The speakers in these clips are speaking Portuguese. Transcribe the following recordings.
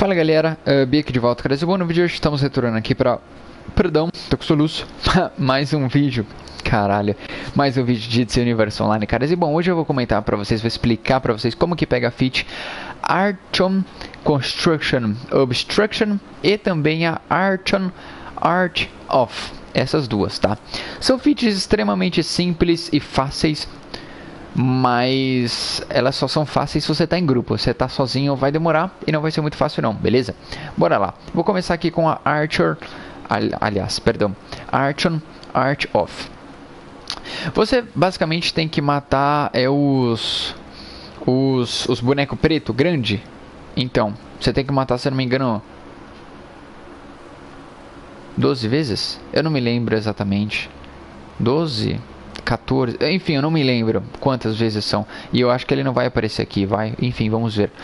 Fala galera, Bia aqui de volta, cara. Bom, no vídeo de hoje estamos retornando aqui pra... Perdão, tô com soluço. Mais um vídeo, caralho. Mais um vídeo de DC Universe Online, caras. E bom, hoje eu vou comentar pra vocês, vou explicar pra vocês como que pega a feat Archon Construction Obstruction e também a Archon Art Off. Essas duas, tá? São feats extremamente simples e fáceis, mas elas só são fáceis se você tá em grupo. Se você tá sozinho vai demorar e não vai ser muito fácil não, beleza? Bora lá. Vou começar aqui com a Archon Art Off. Você basicamente tem que matar os bonecos preto grande. Então, você tem que matar, se eu não me engano, 12 vezes? Eu não me lembro exatamente. 12... 14, enfim, eu não me lembro quantas vezes são. E eu acho que ele não vai aparecer aqui, vai. Enfim, vamos ver.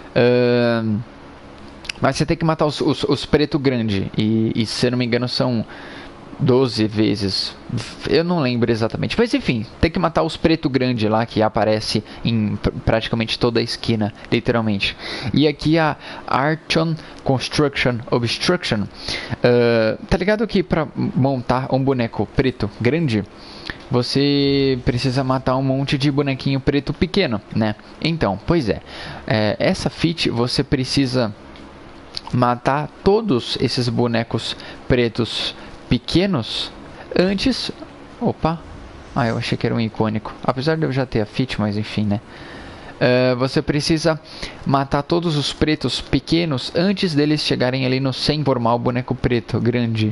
Mas você tem que matar os preto grande. E se eu não me engano são 12 vezes. Eu não lembro exatamente. Mas enfim, tem que matar os preto grande lá que aparece em praticamente toda a esquina, literalmente. E aqui a Archon Construction Obstruction. Tá ligado que pra montar um boneco preto grande, você precisa matar um monte de bonequinho preto pequeno, né? Então, pois é. Essa feat você precisa matar todos esses bonecos pretos pequenos antes... Opa! Ah, eu achei que era um icônico. Apesar de eu já ter a feat, mas enfim, né? Você precisa matar todos os pretos pequenos antes deles chegarem ali no 100 formar o boneco preto grande,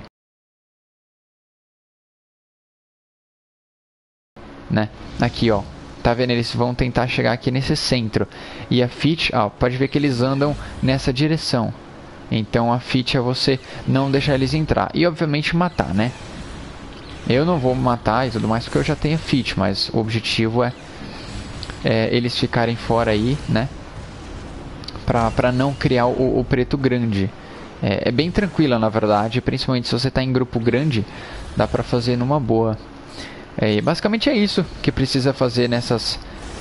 né? Aqui, ó. Tá vendo? Eles vão tentar chegar aqui nesse centro. E a feat, ó, pode ver que eles andam nessa direção. Então a feat é você não deixar eles entrar. E obviamente matar, né? Eu não vou matar e tudo mais porque eu já tenho a feat, mas o objetivo é eles ficarem fora aí, né? Pra não criar o preto grande. É bem tranquila, na verdade. Principalmente se você tá em grupo grande, dá pra fazer numa boa. Basicamente é isso que precisa fazer nessas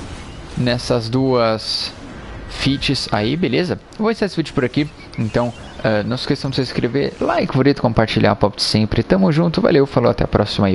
duas feats aí, beleza? Vou encerrar esse vídeo por aqui. Então, não se esqueçam de se inscrever, like, favorito, compartilhar, pop de sempre. Tamo junto, valeu, falou, até a próxima aí.